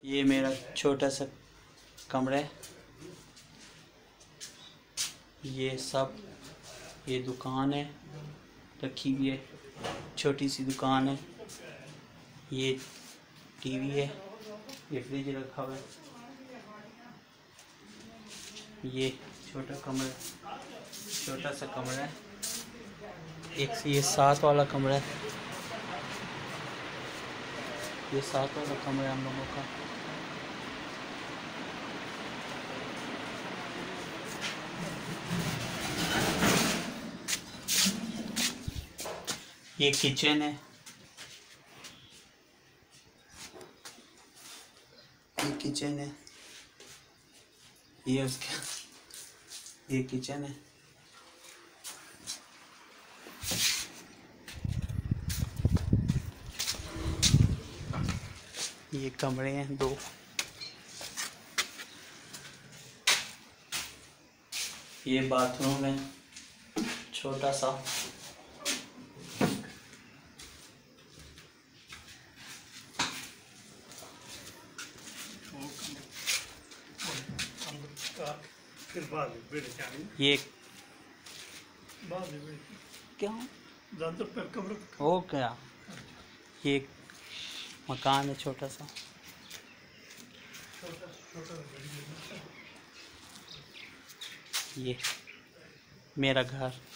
ये मेरा छोटा सा कमरा है। ये दुकान है रखी हुई है, छोटी सी दुकान है। ये टीवी है, ये फ्रिज रखा हुआ है। ये छोटा सा कमरा है। एक से ये 7 वाला कमरा है। ये 7 वाला कमरा है हम लोगों का। ये किचन है। ये किचन है। ये कमरे हैं 2। ये बाथरूम है छोटा सा। ये क्या हो क्या, ये मकान है छोटा सा। ये मेरा घर।